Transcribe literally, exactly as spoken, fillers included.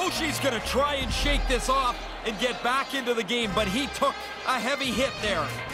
Oshie's going to try and shake this off and get back into the game, but he took a heavy hit there.